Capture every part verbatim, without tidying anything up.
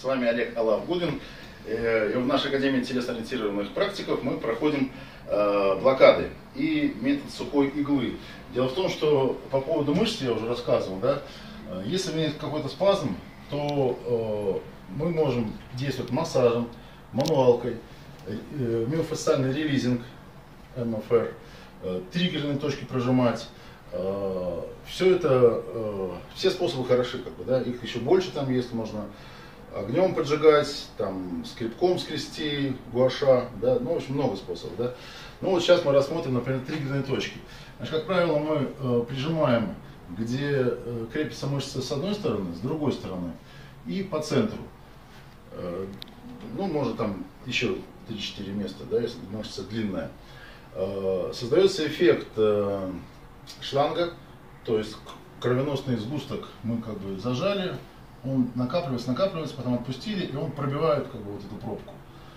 вами Олег Алавгудин. И в нашей Академии телесно-ориентированных практиков мы проходим блокады и метод сухой иглы. Дело в том, что по поводу мышц я уже рассказывал, да, если у меня есть какой-то спазм, то мы можем действовать массажем, мануалкой, миофасциальный релизинг, эм эф эр, триггерные точки прожимать. Все это, все способы хороши, как бы, да, их еще больше там есть, можно огнем поджигать, там, скребком скрести, гуаша, да, ну, в общем, много способов, да. Ну, вот сейчас мы рассмотрим, например, триггерные точки. Значит, как правило, мы э, прижимаем, где э, крепится мышца с одной стороны, с другой стороны и по центру. Э, ну, может, там еще три-четыре места, да, если мышца длинная. Э, создается эффект э, шланга, то есть кровеносный сгусток мы как бы зажали, он накапливается, накапливается, потом отпустили, и он пробивает как бы вот эту пробку.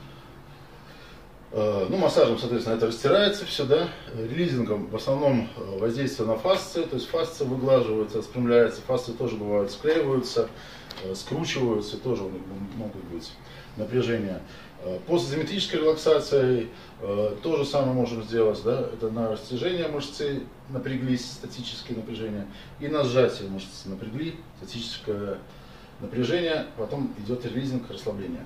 Ну, массажем, соответственно, это растирается все, да. Релизингом в основном воздействие на фасции, то есть фасция выглаживается, распрямляется, фасции тоже бывают склеиваются, скручиваются, тоже у них могут быть напряжения. После изометрической релаксации то же самое можем сделать, да, это на растяжение мышцы напряглись, статические напряжения, и на сжатие мышцы напрягли, статическое напряжение, потом идет релизинг, расслабление.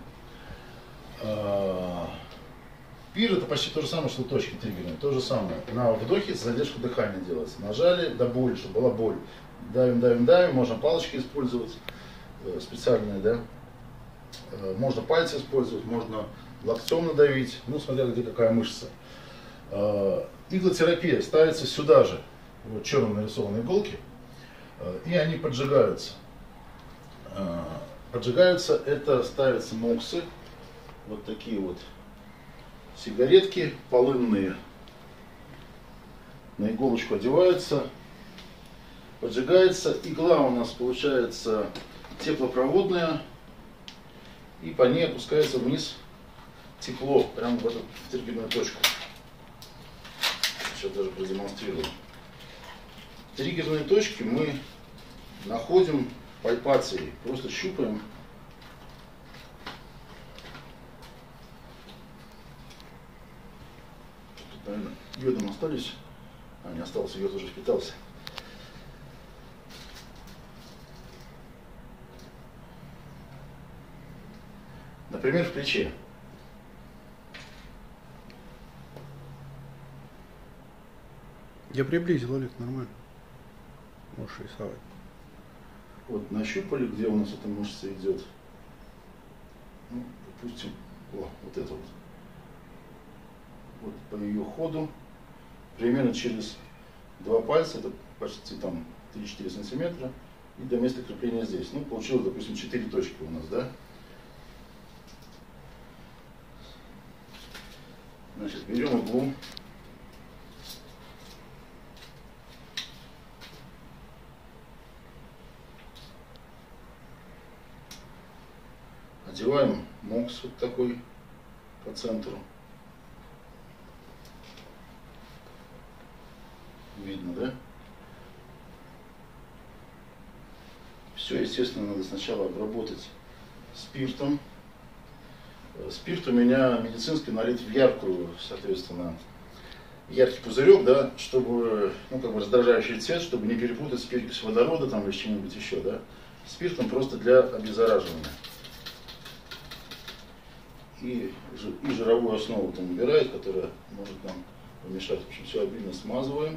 Пир это почти то же самое, что точки триггерные, то же самое. На вдохе задержку дыхания делается, нажали до боли, чтобы была боль. Давим, давим, давим, можно палочки использовать специальные, да. Можно пальцы использовать, можно локтем надавить, ну смотря где какая мышца. Иглотерапия ставится сюда же, вот черно нарисованные иголки, и они поджигаются. Поджигаются, это ставятся моксы, вот такие вот сигаретки полынные, на иголочку одеваются, поджигается, игла у нас получается теплопроводная, и по ней опускается вниз тепло, прямо в эту триггерную точку. Сейчас даже продемонстрирую. Триггерные точки мы находим пальпацией, просто щупаем. Тут, наверное, йодом остались. А, не остался, йод уже впитался. Например, в плече. Я приблизил, Олег, нормально. Можешь рисовать. Вот нащупали, где у нас эта мышца идет. Ну, допустим, о, вот это вот. Вот по ее ходу, примерно через два пальца, это почти там три-четыре сантиметра, и до места крепления здесь. Ну, получилось, допустим, четыре точки у нас, да? Значит, берем иглу. Одеваем мокс вот такой по центру. Видно, да? Все, естественно, надо сначала обработать спиртом. Спирт у меня медицинский налит в яркую, соответственно, яркий пузырек, да, чтобы, ну, как бы раздражающий цвет, чтобы не перепутать с перекисью водорода там или с чем-нибудь еще, да. Спиртом просто для обеззараживания. И, и жировую основу там убирает, которая может нам помешать. В общем, все обильно смазываем.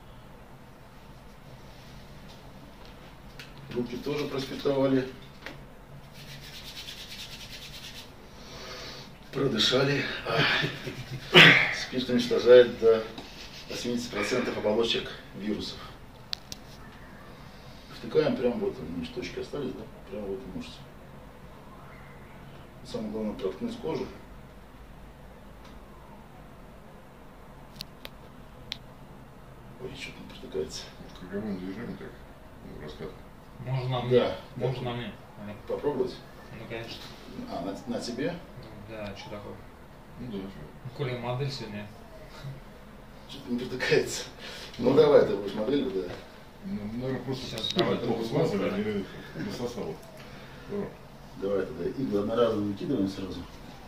Руки тоже проспиртовали. Продышали. Спирт уничтожает до восьмидесяти процентов оболочек вирусов. Втыкаем прямо вот, они точки остались, да? Прямо в эту мышцу. Самое главное проткнуть кожу. Ой, что-то не протыкается. Круговым движением так, ну, раскат. Можно мне? Да. Можно мне? Попробовать? Ну, конечно. А, на, на тебе? Да, что такое? Ну да, что. Коля модель сегодня. Что-то не протыкается. Ну давай, ты будешь моделью, да. Ну, наверное, просто Сейчас, спирт давай плохо другую смазали, руку, они насосало. Давай тогда иглы одноразово выкидываем сразу.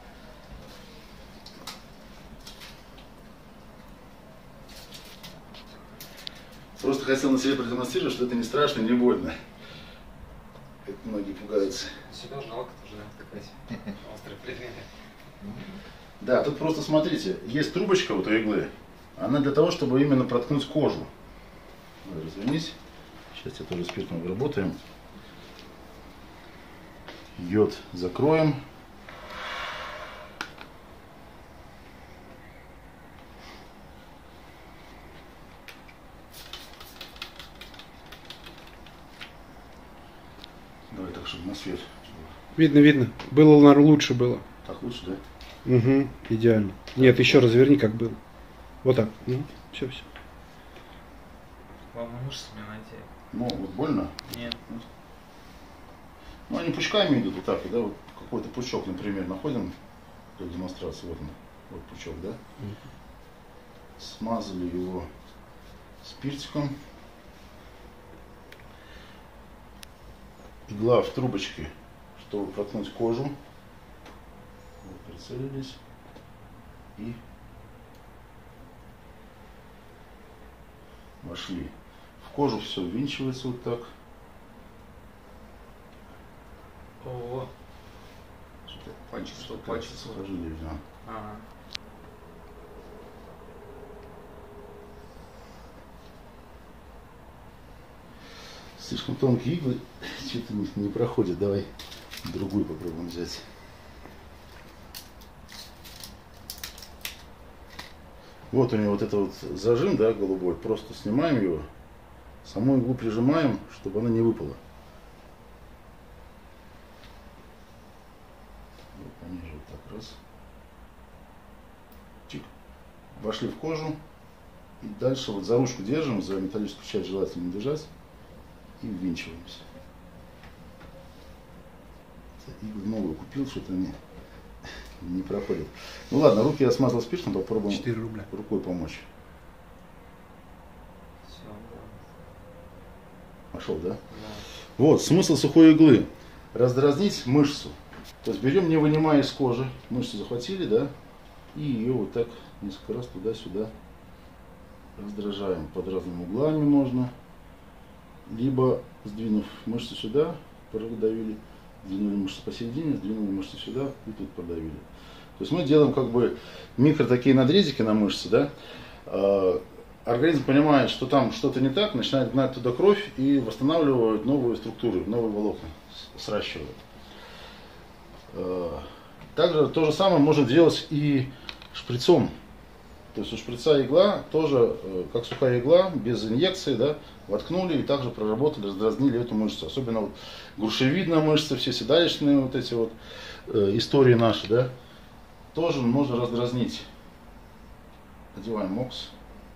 Просто хотел на себе продемонстрировать, что это не страшно и не больно. Как многие пугаются. Себя жалко тоже такой острый предмет. Да, тут просто смотрите, есть трубочка вот у иглы. Она для того, чтобы именно проткнуть кожу. Давай, развернись. Сейчас я тоже спиртом обработаем. Йод закроем. Давай так, чтобы на свет. Видно, видно. Было, наверное, лучше было. Так лучше, да? Угу, идеально. Нет, еще разверни, как было. Вот так. Ну, все, все. Главное мышцами найти. Ну, вот больно. Нет. Ну, они пучками идут вот так, да, вот какой-то пучок, например, находим для демонстрации, вот он, вот пучок, да, смазали его спиртиком, игла в трубочке, чтобы проткнуть кожу, вот, прицелились и вошли. В кожу все ввинчивается вот так. О, Что-то Почти- что почти. сухожилие, да. ага. Слишком тонкие иглы, что-то не, не проходит. Давай другую попробуем взять. Вот у него вот это вот зажим, да, голубой. Просто снимаем его, саму иглу прижимаем, чтобы она не выпала. Вот пониже вот так раз. Чик. Вошли в кожу. И дальше вот за ручку держим, за металлическую часть желательно не держать. И ввинчиваемся. Иглу новую купил, что-то не, не проходит. Ну ладно, руки я смазал спиртом, попробуем четыре рубля. рукой помочь. Все. Пошел, да? Да. Вот, смысл сухой иглы. Раздразнить мышцу. То есть берем, не вынимая из кожи, мышцу захватили, да, и ее вот так несколько раз туда-сюда раздражаем. Под разными углами можно. Либо сдвинув мышцу сюда, продавили, сдвинули мышцу посередине, сдвинули мышцу сюда и тут продавили. То есть мы делаем как бы микро такие надрезики на мышце, да. А, организм понимает, что там что-то не так, начинает гнать туда кровь и восстанавливает новые структуры, новые волокна, сращивает. А, также то же самое можно делать и шприцом. То есть у шприца игла тоже, как сухая игла, без инъекции, да, воткнули и также проработали, раздразнили эту мышцу. Особенно вот грушевидная мышца, все седалищные вот эти вот э, истории наши, да, тоже можно раздразнить. Одеваем мокс.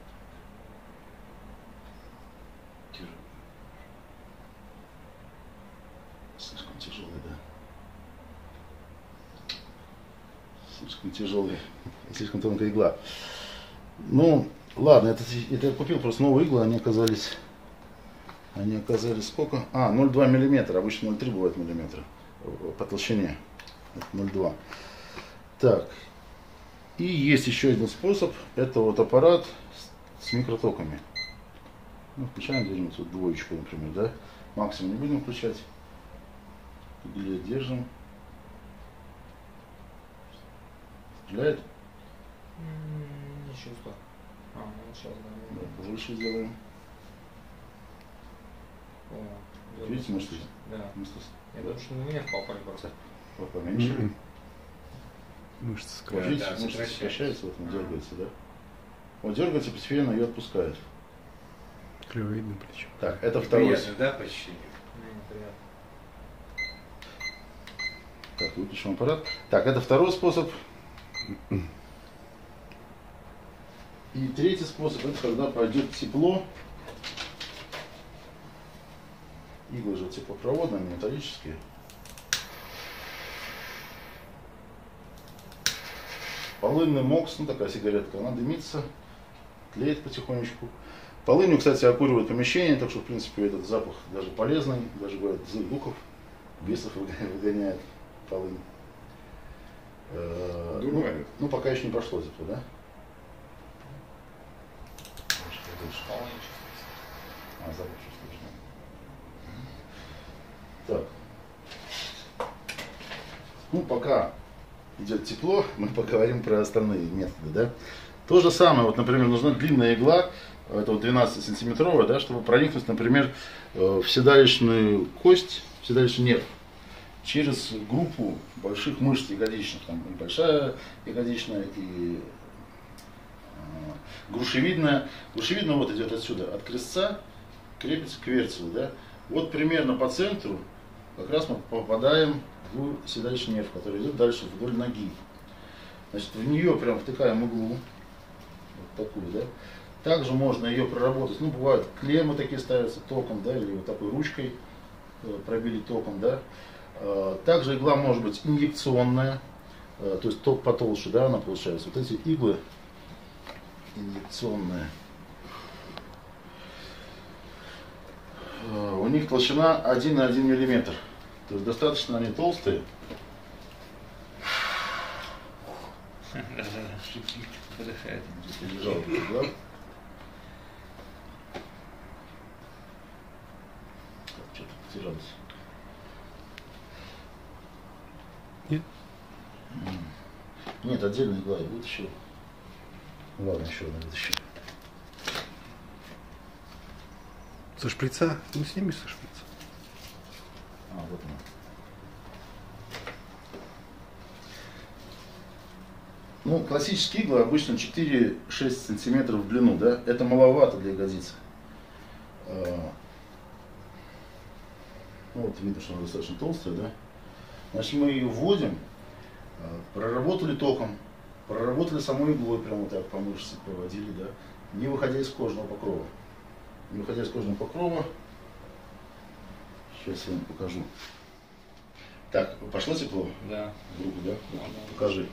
Слишком тяжелый, да. Слишком тяжелый, слишком тонкая игла. Ну, ладно, это, это я купил просто новые иглы, они оказались, они оказались сколько? А, ноль целых два миллиметра, обычно ноль целых три бывает миллиметра по толщине, это ноль целых два. Так, и есть еще один способ, это вот аппарат с, с микротоками. Ну, включаем, держим тут двоечку, например, да, максимум не будем включать, или держим, стреляет. Не чувствую. А, ну сейчас, да. Да, повыше сделаем. О, Видите, мышцы? Да. Мышцы. Я думаю, что на меня попали просто. Вот поменьше. М-м. Мышцы Вот скрывают. видите, да, мышцы сокращается. сокращаются, вот он А. дергается, да? Вот дергается, постепенно ее отпускает. Клево видно причем. Так, это второй. Приятно, да, почти? Не, неприятно. Так, выключим аппарат. Так, это второй способ. И третий способ, это когда пойдет тепло. Иглы же теплопроводные, не металлические. Полынный мокс, ну такая сигаретка, она дымится, тлеет потихонечку. Полынью, кстати, окуривают помещение, так что, в принципе, этот запах даже полезный, даже, говорят, злых духов бесов выгоняет полынь. Э, ну, Дурманит. ну, пока еще не прошло тепло, да? Вполне чувствуется. А, запах чувствуешь, да? Так. Ну, пока идет тепло, мы поговорим про остальные методы, да? То же самое, вот, например, нужна длинная игла, это вот двенадцатисантиметровая, да, чтобы проникнуть, например, в седалищную кость, в седалищный нерв, через группу больших мышц ягодичных, там и большая ягодичная, и э, грушевидная. Грушевидная вот идет отсюда, от крестца, крепится к верцию, да. Вот примерно по центру как раз мы попадаем в седалищный нерв, который идет дальше вдоль ноги. Значит, в нее прям втыкаем иглу, вот такую, да. Также можно ее проработать, ну, бывают клеммы такие ставятся током, да, или вот такой ручкой э, пробили током, да. Э, также игла может быть инъекционная, э, то есть ток потолще, да, она получается. Вот эти иглы инъекционные, э, у них толщина один на один миллиметр, то есть достаточно они толстые. Выдыхает. Лежал, да? Что-то потерялось. Нет? Нет, отдельная игла, я вытащил. Ладно, еще одна вытащил. Со шприца? Ну, сними со шприца. А, вот она. Ну, классические иглы обычно четыре-шесть сантиметров в длину, да? Это маловато для ягодицы. Ну, вот видно, что она достаточно толстая, да? Значит, мы ее вводим, проработали током, проработали самой иглой, прямо вот так по мышце проводили, да? Не выходя из кожного покрова. Не выходя из кожного покрова. Сейчас я вам покажу. Так, пошло тепло? Да. В руку, да? Вот, покажи.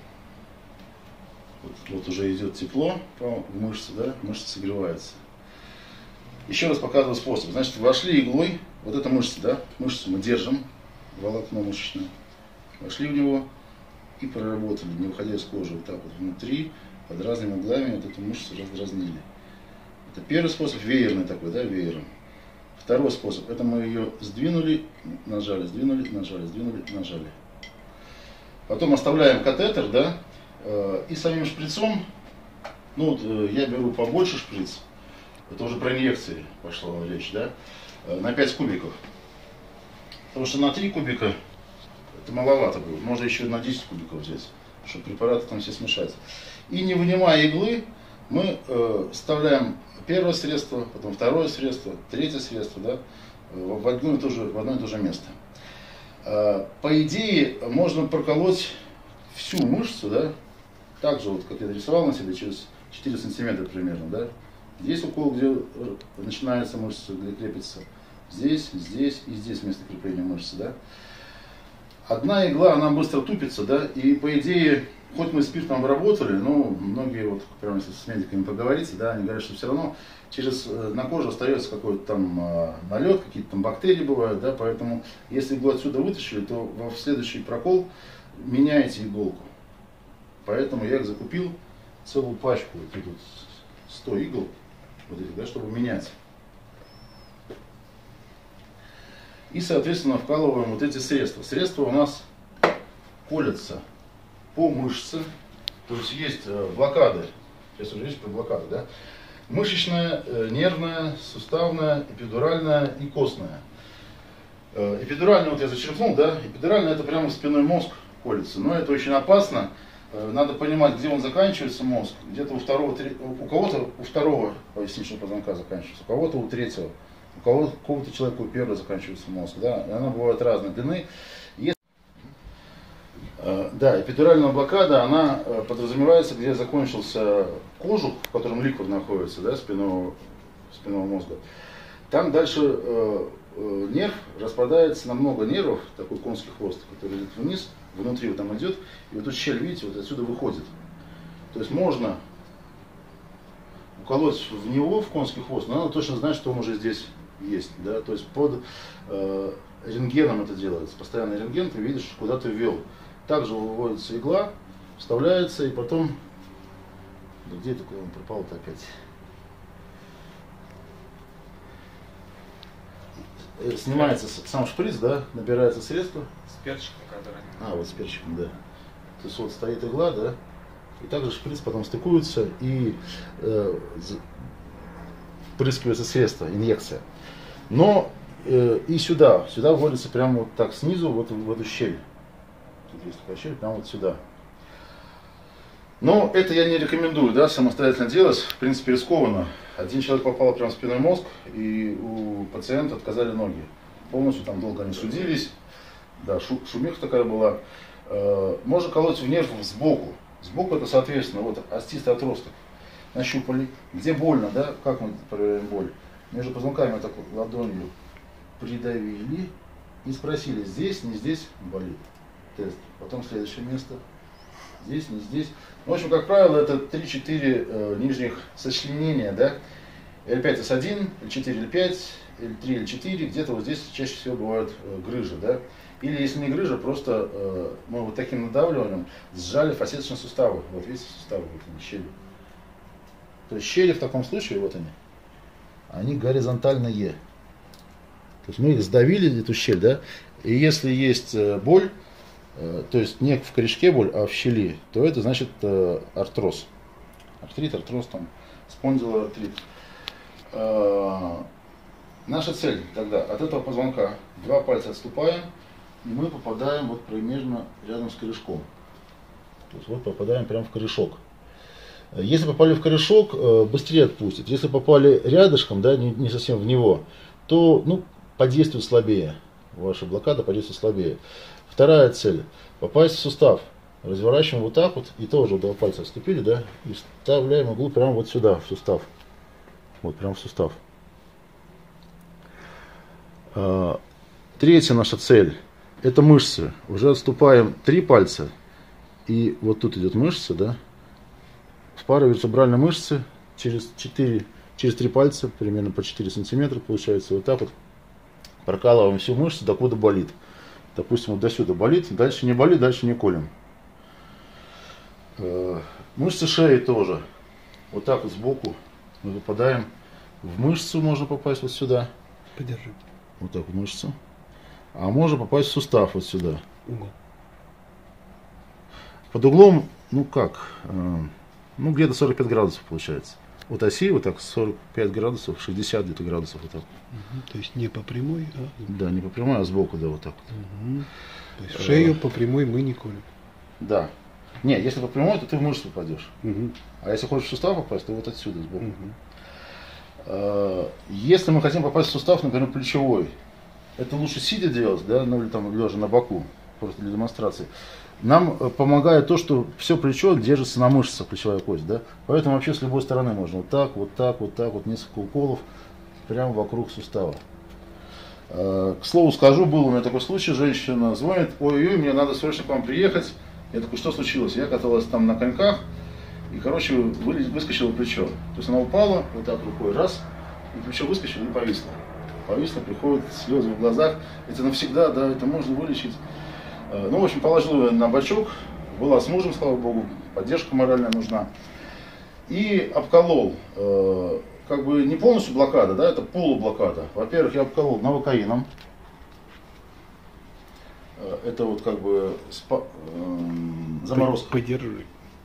Вот, вот уже идет тепло по мышце, да? Мышца согревается. Еще раз показываю способ. Значит, вошли иглой, вот эта мышца, да? Мышцу мы держим, волокно мышечное. Вошли в него и проработали, не выходя из кожи, вот так вот внутри, под разными углами вот эту мышцу раздразнили. Это первый способ, веерный такой, да, веером. Второй способ, это мы ее сдвинули, нажали, сдвинули, нажали, сдвинули, нажали. Потом оставляем катетер, да, и самим шприцом, ну вот я беру побольше шприц, это уже про инъекции пошла речь, да, на пять кубиков. Потому что на три кубика это маловато будет, можно еще на десять кубиков взять, чтобы препараты там все смешать. И не вынимая иглы, мы э, вставляем первое средство, потом второе средство, третье средство, да, в одно и то же, в одно и то же место. Э, по идее, можно проколоть всю мышцу, да, так же, вот, как я нарисовал на себе, через четыре сантиметра примерно, да. Здесь укол, где начинается мышца, где крепится, здесь, здесь и здесь место крепления мышцы, да. Одна игла, она быстро тупится, да, и по идее, хоть мы спиртом обработали, но многие, вот, прямо если с медиками поговорите, да, они говорят, что все равно через, на коже остается какой-то там э, налет, какие-то там бактерии бывают, да, поэтому если иглу отсюда вытащили, то в следующий прокол меняете иголку. Поэтому я их закупил целую пачку, вот тут сто игл, вот этих, да, чтобы менять. И, соответственно, вкалываем вот эти средства. Средства у нас колятся по мышце, то есть есть блокады, сейчас уже есть про блокады, да? Мышечная, нервная, суставная, эпидуральная и костная. Эпидуральная, вот я зачеркнул, да? Эпидуральная — это прямо в спинной мозг колется, но это очень опасно. Надо понимать, где он заканчивается, мозг. Где-то у второго, у кого-то у второго поясничного позвонка заканчивается, у кого-то у третьего. У кого-то, какого-то человека у первого заканчивается мозг, да, и она бывает разной длины. Если, э, да, эпидуральная блокада, она э, подразумевается, где закончился кожух, в котором ликвор находится, да, спинного, спинного мозга. Там дальше э, э, нерв распадается на много нервов, такой конский хвост, который идет вниз, внутри вот там идет, и вот тут щель, видите, вот отсюда выходит. То есть можно уколоть в него, в конский хвост, но надо точно знать, что он уже здесь есть, да, то есть под, э, рентгеном это делается, постоянный рентген, ты видишь, куда ты ввел. Также выводится игла, вставляется и потом... Да где это, куда он пропал-то опять? Снимается сам шприц, да, набирается средство. С перчиком, который. А, вот с перчиком, да. То есть вот стоит игла, да, и также шприц потом стыкуется и э, впрыскивается средство, инъекция. Но э, и сюда, сюда вводится прямо вот так снизу, вот в эту щель. Тут есть такая щель, прямо вот сюда. Но это я не рекомендую, да, самостоятельно делать, в принципе, рискованно. Один человек попал прямо в спинной мозг, и у пациента отказали ноги. Полностью там долго они судились, да, шу, шумиха такая была. Э, можно колоть в нерв сбоку. Сбоку это, соответственно, вот остистый отросток. Нащупали. Где больно, да, как мы проверяем боль? Между позвонками так вот ладонью придавили и спросили, здесь, не здесь болит. Тест. Потом следующее место. Здесь, не здесь. В общем, как правило, это три-четыре э, нижних сочленения, да. эл пять эс один, эл четыре, эл пять, эл три, эл четыре. Где-то вот здесь чаще всего бывают э, грыжи, да. Или если не грыжа, просто э, мы вот таким надавливанием сжали фасеточные суставы. Вот видите, суставы, вот они, щели. То есть щели в таком случае, вот они, они горизонтальные. То есть мы их сдавили, эту щель, да. И если есть э, боль, то есть не в корешке боль, а в щели, то это значит э, артроз. Артрит, артроз, там, спондилоартрит. Э, наша цель тогда от этого позвонка два пальца отступаем, и мы попадаем вот примерно рядом с корешком. То есть вот попадаем прямо в корешок. Если попали в корешок, э, быстрее отпустит. Если попали рядышком, да, не, не совсем в него, то ну, подействует слабее. Ваша блокада подействует слабее. Вторая цель – попасть в сустав. Разворачиваем вот так вот, и тоже два пальца отступили, да, и вставляем иглу прямо вот сюда, в сустав. Вот, прямо в сустав. А, третья наша цель – это мышцы. Уже отступаем три пальца, и вот тут идет мышца, да, в пару вертебральной мышцы через четыре, через три пальца, примерно по четыре сантиметра получается, вот так вот прокалываем всю мышцу, докуда болит. Допустим, вот до сюда болит, дальше не болит, дальше не колем. Мышцы шеи тоже. Вот так вот сбоку мы попадаем в мышцу, можно попасть вот сюда. Подержи. Вот так в мышцу. А можно попасть в сустав вот сюда. Угол. Под углом, ну как, ну где-то сорок пять градусов получается. Вот оси вот так сорок пять градусов, шестьдесят где-то градусов вот так. Угу, то есть не по прямой, а... Да, не по прямой, а сбоку, да, вот так вот. Угу. То есть шею по прямой мы не колем. Да. Не, если по прямой, то ты в мышцу попадешь. Угу. А если хочешь в сустав попасть, то вот отсюда, сбоку. Угу. Если мы хотим попасть в сустав, например, плечевой, это лучше сидя делать, да, ну или там лежа на боку, просто для демонстрации. Нам помогает то, что все плечо держится на мышцах, плечевая кость, да. Поэтому вообще с любой стороны можно. Вот так, вот так, вот так, вот несколько уколов прямо вокруг сустава. К слову скажу, был у меня такой случай, женщина звонит, ой-ой, мне надо срочно к вам приехать. Я такой, что случилось? Я каталась там на коньках, и, короче, выскочило плечо. То есть она упала, вот так рукой, раз, и плечо выскочило и повисло. Повисло, приходят слезы в глазах. Это навсегда, да, это можно вылечить. Ну, в общем, положил ее на бочок, была с мужем, слава богу, поддержка моральная нужна. И обколол, э, как бы не полностью блокада, да, это полублокада. Во-первых, я обколол новокаином. Это вот как бы спа, э, заморозка. Подержи.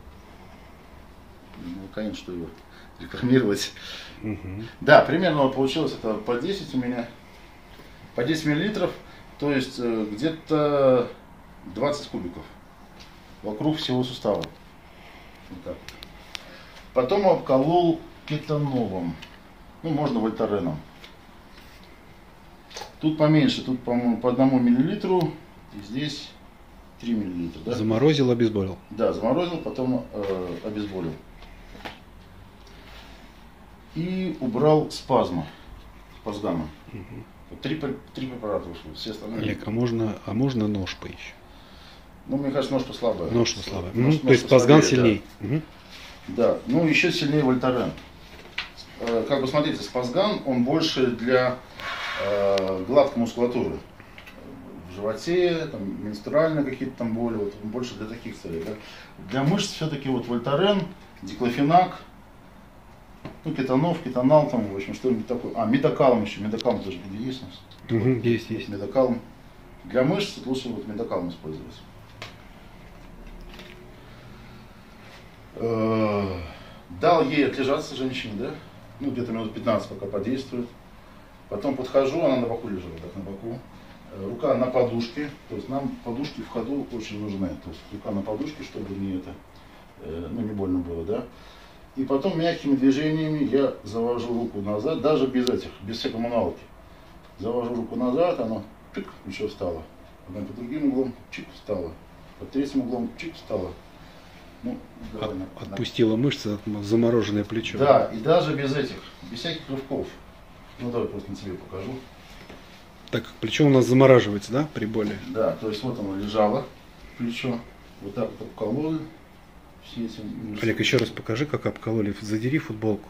Новокаин, что его рекламировать. Угу. Да, примерно вот получилось это по десять у меня, по десять миллилитров, то есть э, где-то двадцать кубиков вокруг всего сустава. Вот так. Потом обколол кетановым, ну можно вольтареном. Тут поменьше, тут по-моему по одному миллилитру, и здесь три миллилитра. Да? Заморозил, обезболил. Да, заморозил, потом э, обезболил. И убрал спазмы, спазгамма. Угу. Три, три препарата вышло, все остальные. Олег, а можно, а можно нож поищем? Ну, мне кажется, ножка слабая. Ножка слабая. Нож, ну, то есть спазган сильней. Да. Угу. Да, ну еще сильнее вольтарен. Э, как бы смотрите, спазган, он больше для э, гладкой мускулатуры. в животе, там, менструальные какие-то там боли, вот, больше для таких целей. Да? Для мышц все-таки вот вольтарен, диклофенак, ну, кетанов, кетанал, там, в общем, что-нибудь такое. А, медокалм еще, медокалм тоже где есть у нас? Угу, есть, есть. Медокалм. Для мышц лучше вот медокалм использовать. Э, Дал ей отлежаться женщине, да? Ну, где-то минут пятнадцать пока подействует. Потом подхожу, она на боку лежала, так, на боку. Э, Рука на подушке, то есть нам подушки в ходу очень нужны. То есть рука на подушке, чтобы не это, э, ну, не больно было, да? И потом мягкими движениями я завожу руку назад, даже без этих, без всякой мануалки. Завожу руку назад, она чик, еще встала. Потом по другим углом, чик, встала. Под третьим углом, чик, встала. Ну, давай, От- на- на- отпустила мышцы, от- замороженное плечо. Да, и даже без этих, без всяких рывков. Ну давай просто на тебе покажу. Так как плечо у нас замораживается, да, при боли? Да, то есть вот оно лежало, плечо. Вот так вот обкололи. Все эти мышцы. Олег, еще раз покажи, как обкололи. Задери футболку.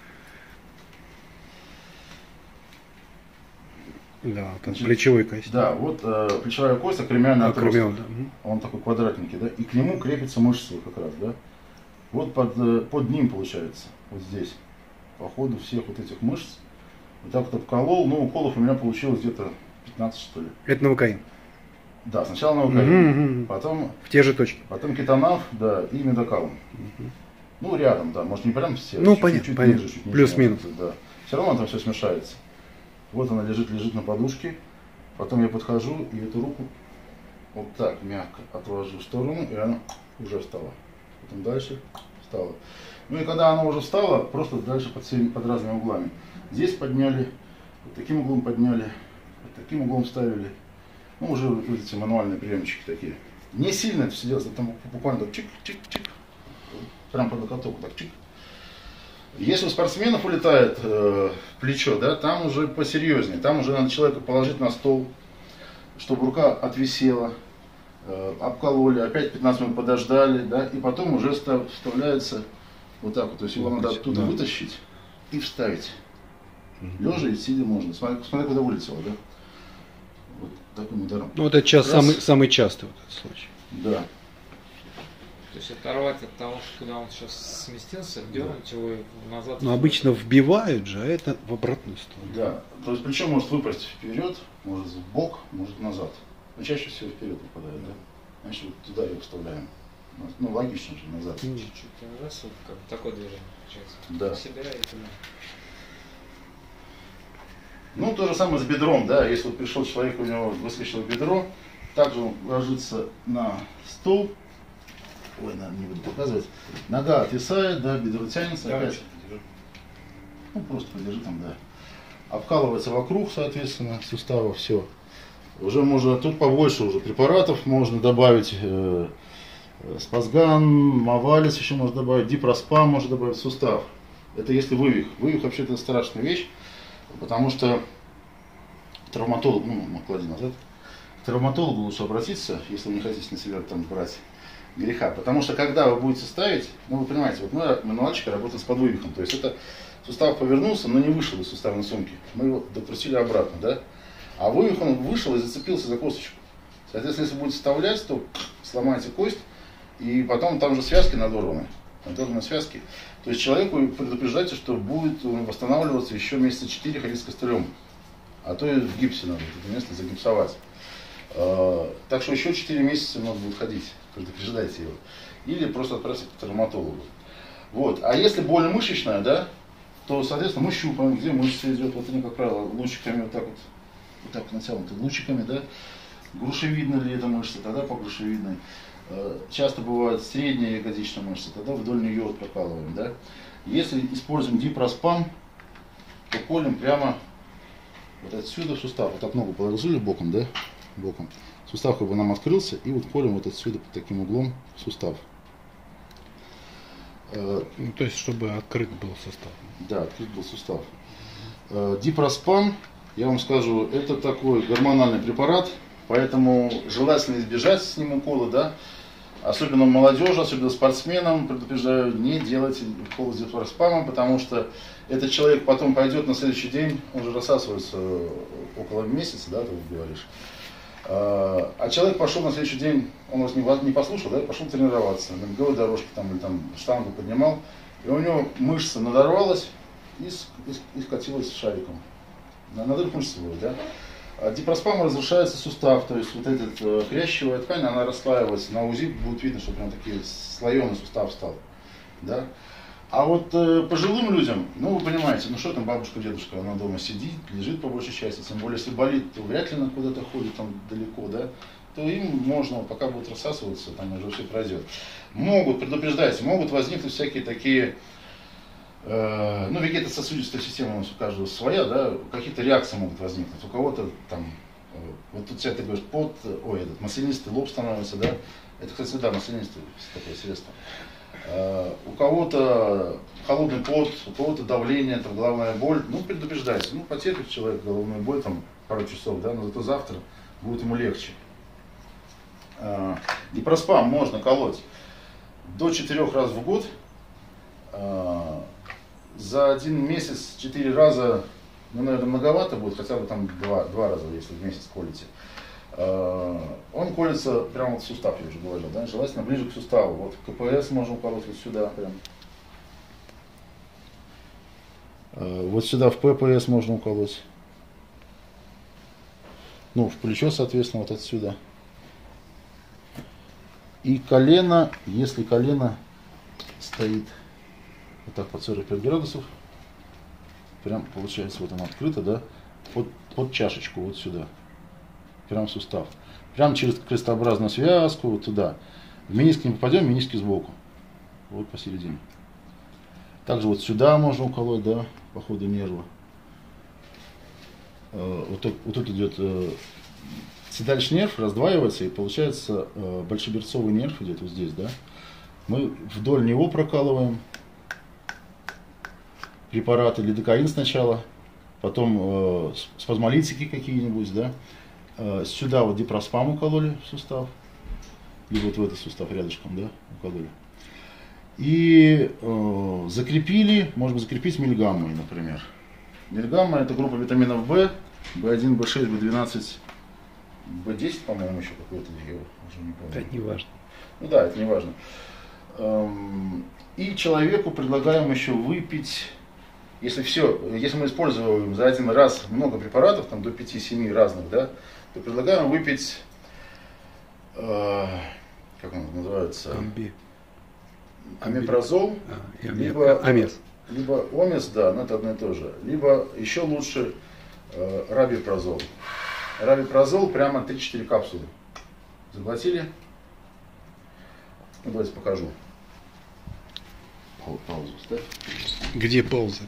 Да, там Значит, плечевой кость. Да, вот э, плечевая кость, акромиальный отросток. Акромион, да. Мгм. Он такой квадратненький, да, и к нему крепятся мышцы вот как раз, да. Вот под, э, под ним получается, вот здесь, по ходу всех вот этих мышц, вот так вот обколол, ну, уколов у меня получилось где-то пятнадцать, что ли. Это новокаин. Да, сначала наукаин, Мгм, мгм. потом, В те же точки. потом кетанав, да, и медокалм. Ну, рядом, да, может не прям все. Ну, чуть- понятно, чуть понятно. ниже, чуть ниже, Плюс-минус. может быть, да. Все равно там все смешается. Вот она лежит, лежит на подушке. Потом я подхожу и эту руку вот так мягко отвожу в сторону, и она уже встала. Потом дальше встала. Ну и когда она уже встала, просто дальше под, всеми, под разными углами. Здесь подняли, вот таким углом подняли, вот таким углом ставили. Ну, уже вот эти мануальные приемчики такие. Не сильно это все делается, там буквально так чик-чик-чик. Прям под локоток, так чик. Если у спортсменов улетает э, плечо, да, там уже посерьезнее. Там уже надо человека положить на стол, чтобы рука отвисела, э, обкололи, опять пятнадцать минут подождали, да, и потом уже став, вставляется вот так вот. То есть его надо оттуда Да. вытащить и вставить. Лежа и сидя можно. Смотри, смотри, куда вылетело, да? Вот таким ударом. Ну, вот это сейчас Раз. самый, самый частый вот этот случай. Да. То есть оторвать от того, что куда он сейчас сместился, дернуть его назад. Но обычно вбивают же, а это в обратную сторону. Да, то есть плечо может выпасть вперед, может в бок, может назад. Но чаще всего вперед выпадает, да? Значит, вот туда ее вставляем. Ну, логично же, назад. Чуть-чуть раз, вот как такое движение получается. Да. Собирай и туда. Ну, то же самое с бедром, да, если вот пришел человек, у него выскочило бедро, также он ложится на стул, ой, надо не буду показывать, нога отвисает, да, бедро тянется, опять, ну, просто подержи там, да, обкалывается вокруг, соответственно, сустава, все. Уже можно, тут побольше уже препаратов можно добавить, э, спазган, мавалис еще можно добавить, дипроспам можно добавить в сустав. Это если вывих. Вывих вообще это страшная вещь, потому что травматолог, ну, клади назад, к травматологу лучше обратиться, если вы не хотите на себя там брать греха. Потому что когда вы будете ставить, ну вы понимаете, вот мы мануальщики работаем с подвывихом, то есть это сустав повернулся, но не вышел из суставной сумки, мы его докрутили обратно, да? А вывих он вышел и зацепился за косточку. Соответственно, если вы будете вставлять, то сломаете кость, и потом там же связки надорваны, надорваны связки. То есть человеку предупреждайте, что будет восстанавливаться еще месяца четыре, ходить с костылем. А то и в гипсе надо это место загипсовать. Так что еще четыре месяца надо будет ходить, предупреждайте его. Или просто отправьте к травматологу. Вот. А если боль мышечная, да, то, соответственно, мы щупаем, где мышца идет. Вот они, как правило, лучиками вот так вот, вот так натянуты лучиками, да. Грушевидна ли эта мышца, тогда по грушевидной. Часто бывает средняя ягодичная мышца, тогда вдоль нее вот прокалываем, да. Если используем дипроспам, то колем прямо вот отсюда в сустав. Вот так ногу положили боком, да, боком. Сустав как бы нам открылся, и вот колем вот отсюда под таким углом в сустав. Ну, то есть, чтобы открыт был состав. Да, открыт был сустав. Дипроспам, я вам скажу, это такой гормональный препарат, поэтому желательно избежать с ним укола, да. Особенно молодежи, особенно спортсменам, предупреждаю, не делайте укол с дипроспамом, потому что этот человек потом пойдет на следующий день, он же рассасывается около месяца, да, ты говоришь. А, а человек пошел на следующий день, он вас не, вас не послушал, да, пошел тренироваться, на беговой дорожке там, или там штангу поднимал, и у него мышца надорвалась и, и, и скатилась шариком. Надрыв мышцы будет, да? А дипроспамом разрушается сустав, то есть вот эта э, хрящевая ткань, она расслаивается, на УЗИ будет видно, что прям такие слоеный сустав стал, да? А вот э, пожилым людям, ну вы понимаете, ну что там бабушка, дедушка, она дома сидит, лежит по большей части, тем более если болит, то вряд ли она куда-то ходит там далеко, да, то им можно, пока будет рассасываться, там уже все пройдет. Могут, предупреждайте, могут возникнуть всякие такие, э, ну вегетососудистая система у нас у каждого своя, да, какие-то реакции могут возникнуть, у кого-то там, э, вот тут тебя ты говоришь, пот, ой, этот маслянистый лоб становится, да, это, кстати, да, маслянистый такое средство. Uh, у кого-то холодный пот, у кого-то давление, там, головная боль, ну предупреждайте, ну потерпит человек головную боль там пару часов, да, но зато завтра будет ему легче. Uh, дипроспам можно колоть до четырех раз в год, uh, за один месяц четыре раза, ну наверное многовато будет, хотя бы там два, два раза, если в месяц колите. Он колется прямо вот в сустав, я уже говорил, да? Желательно ближе к суставу. Вот КПС можно уколоть вот сюда прям. Вот сюда в ППС можно уколоть. Ну, в плечо, соответственно, вот отсюда. И колено, если колено стоит вот так под сорок пять градусов, прям получается вот оно открыто, да, под, под чашечку вот сюда. Прям в сустав. Прям через крестообразную связку, вот туда. В мениск не попадем, мениски сбоку. Вот посередине. Также вот сюда можно уколоть, да, по ходу нерва. Вот тут, вот тут идет седалищный нерв, раздваивается, и получается большеберцовый нерв идет вот здесь, да. Мы вдоль него прокалываем препараты, лидокаин сначала, потом спазмолитики какие-нибудь, да. Сюда вот дипроспам укололи в сустав, и вот в этот сустав рядышком, да, укололи. И э, закрепили, можно закрепить мильгаммой, например. Мильгамма — это группа витаминов В, бэ один, бэ шесть, бэ двенадцать, бэ десять, по-моему, еще какой-то, я уже не помню. Это не важно. Ну да, это не важно. Эм, и человеку предлагаем еще выпить, если все, если мы используем за один раз много препаратов, там до пяти-семи разных, да, то предлагаем выпить, э, как он называется? Амби. Амипрозол, А, либо, амес. либо омес, да, но это одно и то же. Либо еще лучше э, рабипрозол. Рабипрозол прямо три-четыре капсулы. Заглотили? Ну, давайте покажу. Пау- Паузу ставь. Где пауза?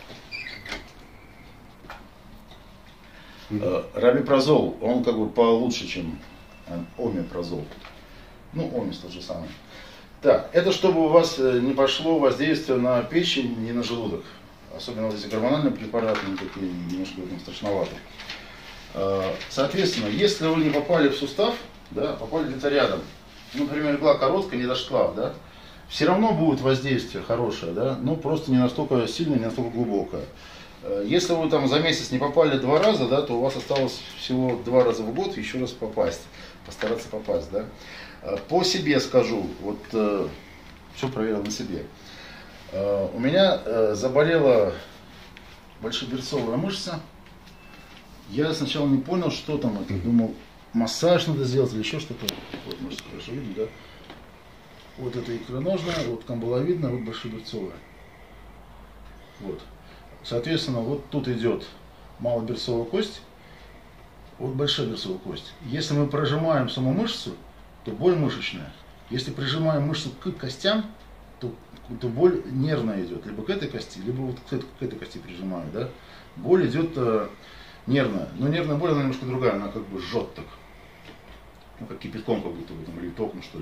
Э, Рабипрозол, он как бы получше, чем э, омепрозол. Ну, омес тот же самый. Так, это чтобы у вас э, не пошло воздействие на печень и на желудок. Особенно вот эти гормональные препараты, они такие немножко ну, страшноваты. Э, Соответственно, если вы не попали в сустав, да, попали где-то рядом, например, игла короткая, не дошла, да, все равно будет воздействие хорошее, да, но просто не настолько сильное, не настолько глубокое. Если вы там за месяц не попали два раза, да, то у вас осталось всего два раза в год еще раз попасть, постараться попасть, да. По себе скажу, вот э, все проверил на себе. Э, у меня э, заболела большеберцовая мышца. Я сначала не понял, что там это. Думал, массаж надо сделать или еще что-то. Вот, может, хорошо видно, да? Вот это икроножная, вот камбаловидная, вот большеберцовая. Вот. Соответственно, вот тут идет малоберцовая кость, вот большая берцовая кость. Если мы прожимаем саму мышцу, то боль мышечная. Если прижимаем мышцу к костям, то, то боль нервная идет. Либо к этой кости, либо вот к, к этой кости прижимаю. Да? Боль идет э, нервная. Но нервная боль, она немножко другая, она как бы жжет так. Ну, как кипятком как будто бы, там, или током, что ли.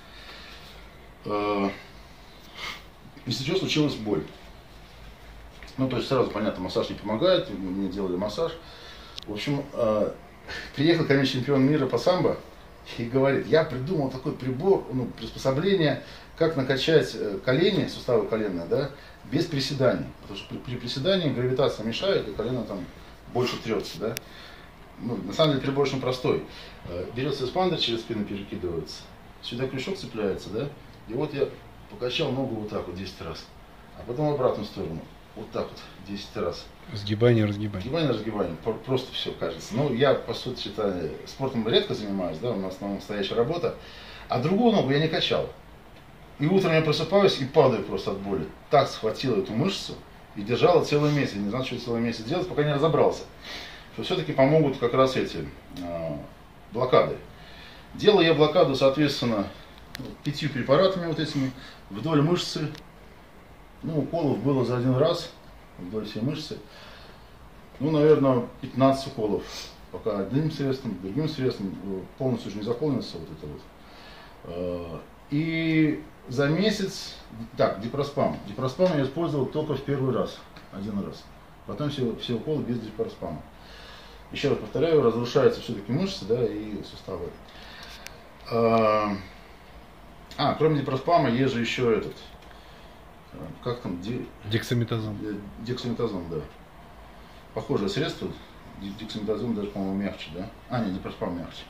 Э, и сейчас случилась боль. Ну, то есть сразу понятно, массаж не помогает, мне делали массаж. В общем, э, приехал ко мне чемпион мира по самбо и говорит, я придумал такой прибор, ну, приспособление, как накачать колени, суставы коленные, да, без приседаний. Потому что при, при приседании гравитация мешает, и колено там больше трется, да. ну, на самом деле прибор очень простой. Берется эспандер, через спину перекидывается. Сюда крючок цепляется, да? И вот я покачал ногу вот так вот десять раз. А потом в обратную сторону. Вот так вот десять раз. Разгибание, разгибание. Разгибание, разгибание. Просто все кажется. Ну, я, по сути, считаю, спортом редко занимаюсь, да, у нас в основном настоящая работа. А другую ногу я не качал. И утром я просыпаюсь и падаю просто от боли. Так схватил эту мышцу и держала целый месяц. Не знал, что целый месяц делать, пока не разобрался. Что все-таки помогут как раз эти э, блокады. Делал я блокаду, соответственно, пятью препаратами вот этими вдоль мышцы. Ну, уколов было за один раз вдоль всей мышцы. Ну, наверное, пятнадцать уколов. Пока одним средством, другим средством. Полностью уже не заполнится вот это вот. И за месяц, так, дипроспам. Дипроспам я использовал только в первый раз, один раз. Потом все, все уколы без дипроспама. Еще раз повторяю, разрушаются все-таки мышцы, да, и суставы. А, а, кроме дипроспама есть же еще этот, как там, ди... Дексаметазон. Дексаметазон, да. Похожее средство. Дексаметазон даже, по-моему, мягче, да? А, нет, дипроспам мягче.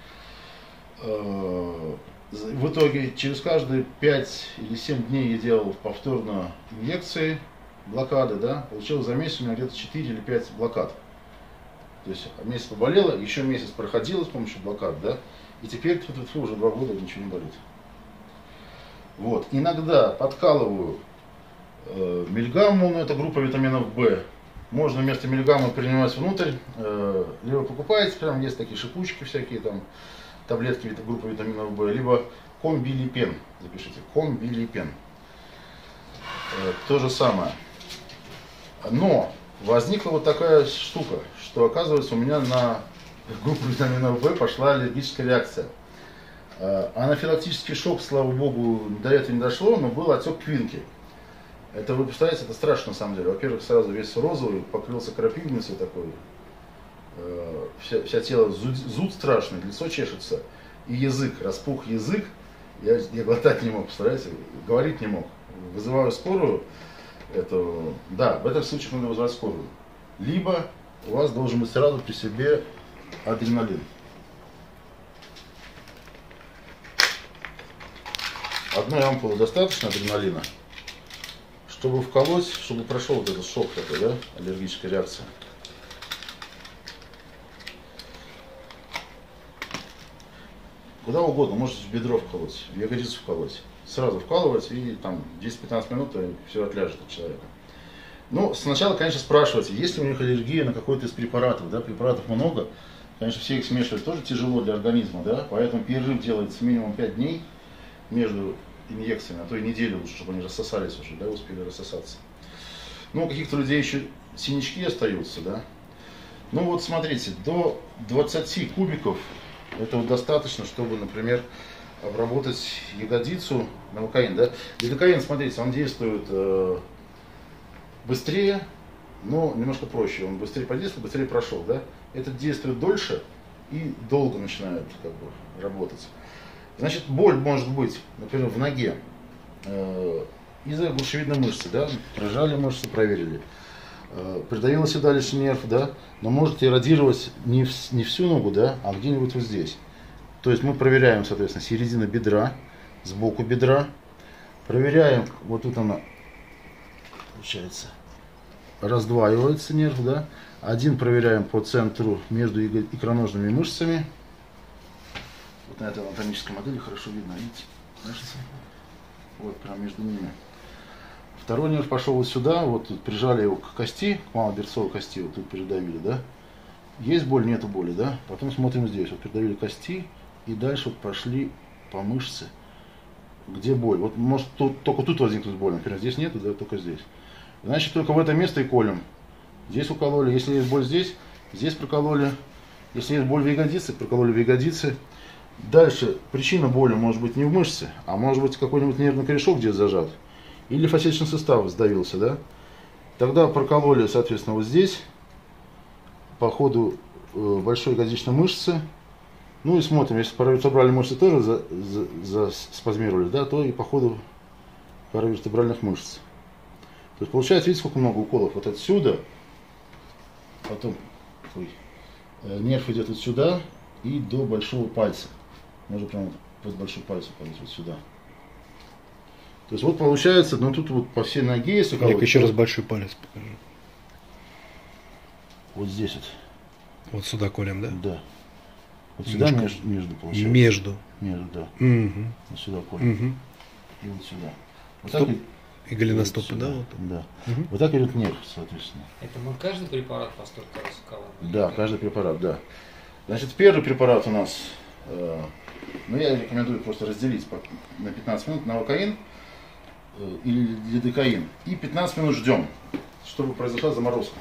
В итоге через каждые пять или семь дней я делал повторно инъекции, блокады, да, получилось за месяц у меня где-то четыре или пять блокад. То есть месяц поболело, еще месяц проходило с помощью блокад, да, и теперь тьфу-тьфу-тьфу, уже два года ничего не болит. Вот, иногда подкалываю э, мильгамму, но это группа витаминов В. Можно вместо мильгаммы принимать внутрь, э, либо покупаете, прям есть такие шипучки всякие там, таблетки группы витаминов В, либо комбилипен, запишите, комбилипен. Э, то же самое. Но возникла вот такая штука, что оказывается у меня на группу витаминов В пошла аллергическая реакция. Э, анафилактический шок, слава богу, до этого не дошло, но был отек квинки. Это, вы представляете, это страшно на самом деле. Во-первых, сразу весь розовый, покрылся крапивницей такой. Э, вся, вся тело зуд, зуд страшный, лицо чешется. И язык, распух язык. Я, я глотать не мог, представляете, говорить не мог. Вызываю скорую. Это, да, в этом случае надо вызывать скорую. Либо у вас должен быть сразу при себе адреналин. Одной ампулы достаточно адреналина, чтобы вколоть, чтобы прошел вот этот шок такой, да, аллергическая реакция. Куда угодно, можете в бедро вколоть, в ягодицу вколоть. Сразу вкалывать и там десять-пятнадцать минут и все отляжет от человека. Ну, сначала, конечно, спрашивайте, есть ли у них аллергия на какой-то из препаратов, да, препаратов много. Конечно, все их смешивать тоже тяжело для организма, да, поэтому перерыв делается минимум пять дней между инъекциями, а то и неделю лучше, чтобы они рассосались уже, да, успели рассосаться. Ну, у каких-то людей еще синячки остаются, да. Ну вот смотрите, до двадцати кубиков этого достаточно, чтобы, например, обработать ягодицу, новокаин, да. Лидокаин, смотрите, он действует э, быстрее, но немножко проще. Он быстрее подействовал, быстрее прошел, да. Этот действует дольше и долго начинает как бы работать. Значит, боль может быть, например, в ноге э, из-за грушевидной мышцы, да, прожали мышцы, проверили. Э, придавило сюда лишний нерв, да, но может эродировать не, в, не всю ногу, да, а где-нибудь вот здесь. То есть мы проверяем, соответственно, середину бедра, сбоку бедра, проверяем, вот тут она, получается, раздваивается нерв, да, один проверяем по центру между икроножными мышцами. Вот на этой анатомической модели хорошо видно, видите, кажется, вот прям между ними. Второй нерв пошел вот сюда, вот тут прижали его к кости, к малоберцовой кости, вот тут передавили, да. Есть боль, нету боли, да. Потом смотрим здесь, вот передавили кости и дальше вот пошли по мышце, где боль. Вот может тут, только тут возникнуть боль, например, здесь нету, да, только здесь. Значит, только в это место и колем. Здесь укололи, если есть боль здесь, здесь прокололи. Если есть боль в ягодице, прокололи в ягодице. Дальше причина боли может быть не в мышце, а может быть какой-нибудь нервный корешок где-то зажат. Или фасеточный сустав сдавился, да? Тогда прокололи, соответственно, вот здесь, по ходу э, большой ягодичной мышцы. Ну и смотрим, если паравертебральные мышцы тоже за, за, за спазмировали, да, то и по ходу паравертебральных мышц. То есть получается, видите, сколько много уколов вот отсюда, потом, ой, Э, Нерв идет вот сюда и до большого пальца. Можно прямо под большой палец уколоть вот сюда. То есть вот получается, ну тут вот по всей ноге, если Олег, еще раз большой палец покажи. Вот здесь вот. Вот сюда колем, да? Да. Вот сюда Немножко. между, между получается. Между. Между, да. Угу. Вот сюда колем. Угу. И вот сюда. Вот Стоп. так И голеностопы, сюда. да? Вот. Да. Угу. Вот так идет нерв, соответственно. Это мы каждый препарат по столько раз укалываем? Да, каждый препарат, да. Значит, первый препарат у нас, э, ну я рекомендую просто разделить по- на пятнадцать минут на новокаин э, или лидокаин. И пятнадцать минут ждем, чтобы произошла заморозка.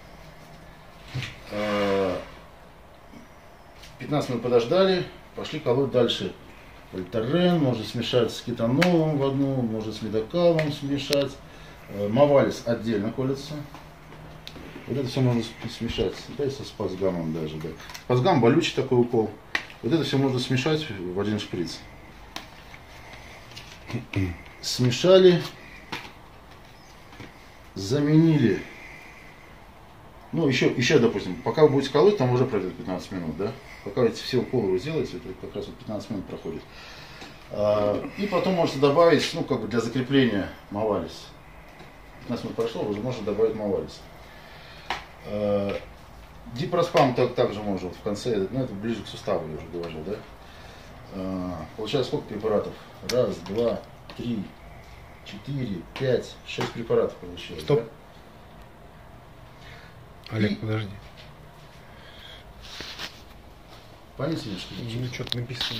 Э, пятнадцать минут подождали, пошли колоть дальше. Вольтарен, можно смешать с кетановым в одну, можно с медокалом смешать. Э, Мавалис отдельно колется. Вот это все можно с- смешать. Да, и со спазгамом даже. Да. Спазгам болючий такой укол. Вот это все можно смешать в один шприц. Смешали. Заменили. Ну, еще, еще, допустим, пока вы будете колоть, там уже пройдет пятнадцать минут, да? Пока эти все уколы вы сделаете, это как раз вот пятнадцать минут проходит. А, и потом можете добавить, ну, как бы для закрепления мавалис. пятнадцать минут прошло, уже можно добавить мавалис. А, дипроспам так, также можно вот в конце, ну, это ближе к суставу, я уже говорил, да? А, получается сколько препаратов? Раз, два, три, четыре, пять, шесть препаратов получилось. Стоп. Да? Олег, И- подожди. Понятно, что ли? Ну, что-то написано.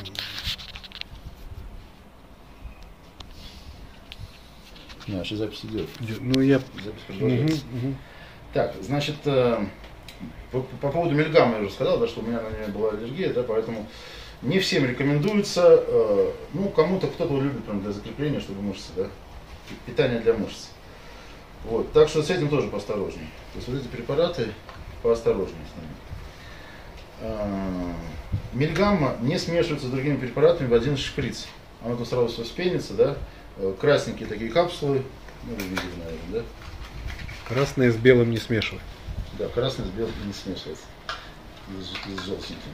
Не, вообще запись идет. Идет. Ну, я... Запись Мгм, продолжается. мгм. Так, значит, э, по, по поводу мельгамма я уже сказал, да, что у меня на нее была аллергия, да, поэтому не всем рекомендуется, э, ну, кому-то, кто-то любит прям для закрепления, чтобы мышцы, да, питание для мышц. Вот, так что с этим тоже поосторожнее. То есть вот эти препараты поосторожнее с ними. Э, Мельгамма не смешивается с другими препаратами в один шприц. Оно тут сразу все вспенится, да, Э, красненькие такие капсулы, ну, вы видели, наверное, да. Красное с белым не смешивай. Да, красный с белым не смешивается. И с, и с желтеньким.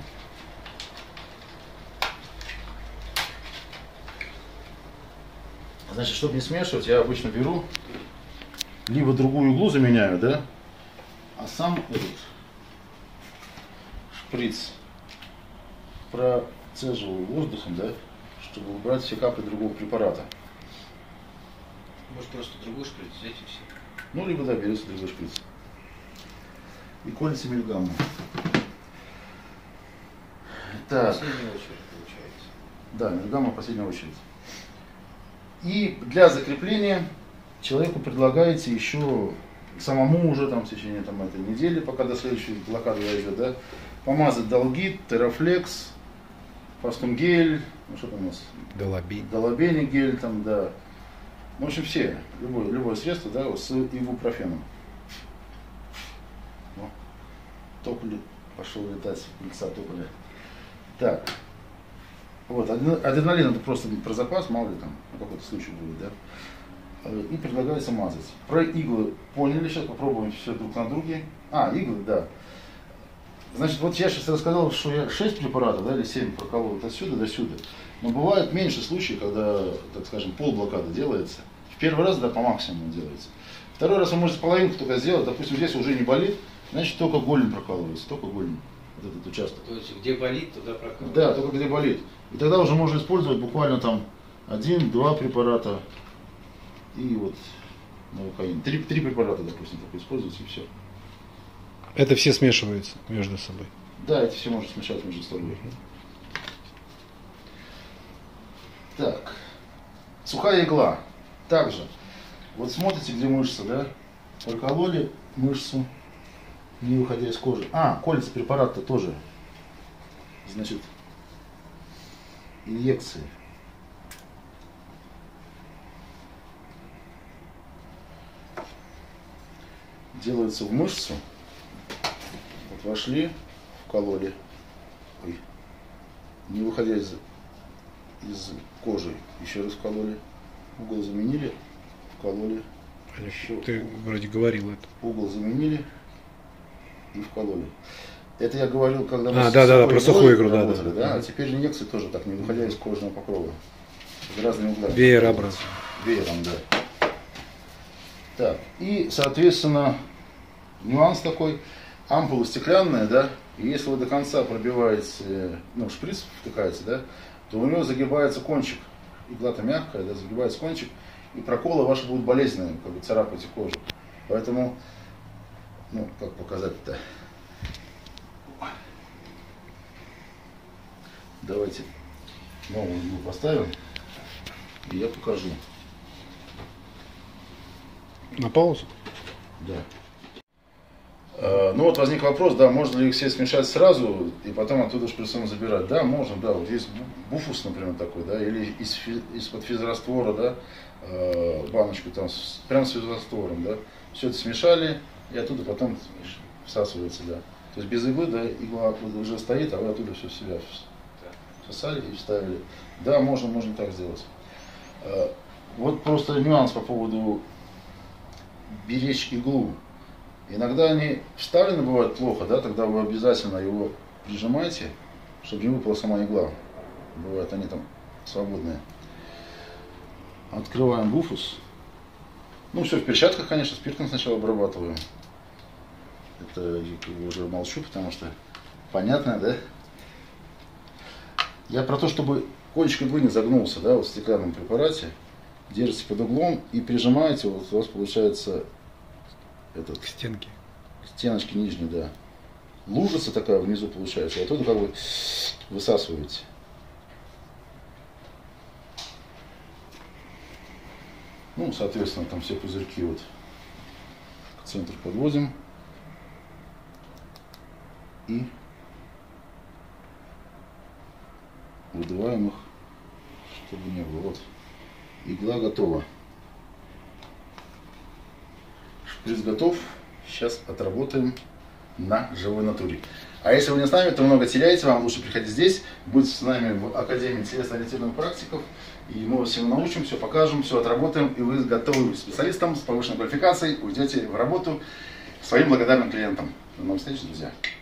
Значит, чтобы не смешивать, я обычно беру, либо другую иглу заменяю, да, а сам этот шприц процеживаю воздухом, да, чтобы убрать все капли другого препарата. Может просто другой шприц взять и все. Ну, либо, да, берется другой шприц. И колется мельгамма. В Так. последнюю очередь получается. Да, мельгамма в последнюю очередь. И для закрепления человеку предлагаете еще самому уже там в течение там, этой недели, пока до следующей блокады дойдет, да, помазать долгит, терафлекс, фастумгель, ну что там у нас, Долоби. долобени гель там, да. Ну, в общем, все, любое, любое средство, да, с ибупрофеном. Ну, тополь пошел летать, лица тополя. Так. Вот, аден- адреналин это просто про запас, мало ли там, на какой-то случай будет, да. Э, И предлагается мазать. Про иглы поняли, сейчас попробуем все друг на друге. А, иглы, да. Значит, вот я сейчас рассказал, что я шесть препаратов, да, или семь проколол от отсюда до сюда. Но бывает меньше случаев, когда, так скажем, полблокады делается. В первый раз, да, по максимуму делается. Второй раз вы можете половинку только сделать, допустим, здесь уже не болит, значит, только голень прокалывается, только голень, вот этот участок. То есть где болит, туда прокалывать. Да, только где болит. И тогда уже можно использовать буквально там один-два препарата и вот новокаин. Три, три препарата, допустим, только использовать и все. Это все смешиваются между собой. Да, эти все можно смешать между собой. Так, сухая игла. Также, вот смотрите, где мышца, да? Прокололи мышцу, не выходя из кожи. А, колется препарат-то тоже. Значит, инъекции. Делаются в мышцу. Вот вошли, вкололи. Ой. Не выходя из, из кожи, еще раз вкололи. Угол заменили, вкололи. Олег, Еще ты вроде говорил это. угол заменили и вкололи. Это я говорил, когда мы А, с да, да, да, сухой про сухую иглой игру, да, работали, да. да, а теперь инъекции тоже так, не выходя из кожного покрова. С разными углами. Веерообразно. Веером, да. Так, и, соответственно, нюанс такой, ампула стеклянная, да, и если вы до конца пробиваете, ну, шприц втыкаете, да, то у него загибается кончик, игла-то мягкая, да, загибается кончик, и проколы ваши будут болезненные, как бы царапаете кожу. Поэтому, ну, как показать-то? Давайте новую иглу поставим, и я покажу. На паузу? Да. Э, Ну вот возник вопрос, да, можно ли их все смешать сразу и потом оттуда шприцом забирать? Да, можно, да. Вот есть буфус, например, такой, да, или из, фи- из-под физраствора, да, э, баночку там, с- прям с физраствором, да. Все это смешали и оттуда потом всасывается, да. То есть без иглы, да, игла уже стоит, а вы оттуда все в себя всосали и вставили. Да, можно, можно так сделать. Э, Вот просто нюанс по поводу беречь иглу. Иногда они вставлены бывают плохо, да, тогда вы обязательно его прижимаете, чтобы не выпала сама игла. Бывают они там свободные. Открываем буфус. Ну, все в перчатках, конечно, спиртом сначала обрабатываем. Это я как бы уже молчу, потому что понятно, да? Я про то, чтобы кончик иглы не загнулся, да, вот в стеклянном препарате. Держите под углом и прижимаете, вот у вас получается этот, К стенке. стеночки нижние, да. Лужица такая внизу получается, и оттуда как бы высасываете. Ну, соответственно, там все пузырьки вот к центру подводим. И выдуваем их, чтобы не было. Вот. Игла готова. Шприц готов. Сейчас отработаем на живой натуре. А если вы не с нами, то много теряете. Вам лучше приходить здесь. Будьте с нами в Академии телесно-ориентированных практиков. И мы вас всему научим, все покажем, все отработаем. И вы готовы специалистом с повышенной квалификацией уйдете в работу своим благодарным клиентам. До новых встреч, друзья.